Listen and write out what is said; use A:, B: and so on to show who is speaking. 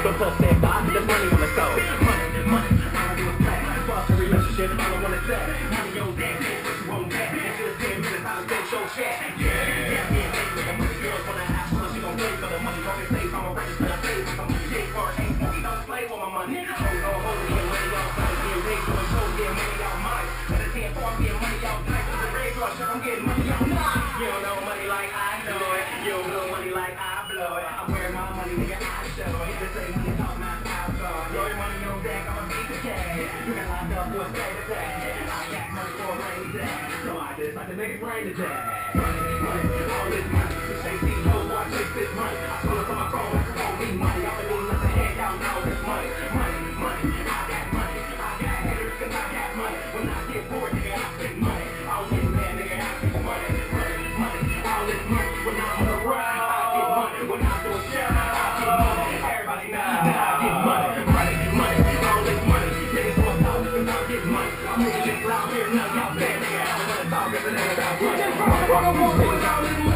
A: Don't touch that box, the money on the stove. Money, money, all I do is play. Fuck the relationship, all I wanna say. Money on that, bitch, what you won't get. It's just 10 minutes, I'll go show chat. Yeah, the money girls wanna have fun, she gon' pay for the money, don't get safe, I'ma register the face. I'm shit for it, ain't funky, don't play with my money. Hold on, get money out tight, get paid for it, so get money out mine. At a 10 4, I'm getting money out tight. To the red rush, I'm getting money out mine. You don't know money like I know it. You don't know money like I blow it. I'm wearing my money, nigga, I show it. Hit the same money, talk my house on. Your money on deck, I'ma beat the cash. You got locked up for a day to day. I got money for a rainy day. So I just like to make it rain today. Money, money, all this money. This ain't these hoes, I take this money. I pull up on my phone, I call me money. I've been doing nothing, hand out now, this money. Money, money, I got money. I got haters, cause I got money. When I get bored, nigga, I spend money. I don't get mad, nigga, I spend money. Money, money, all this money. When I'm on the ride, I get money. When I do a show, I get money. Everybody knows that I get money. Money, money, all this money. Niggas want to talk, cause I get money. I'm making this loud here, now y'all bad, nigga. I don't wanna talk, cause it ain't about money.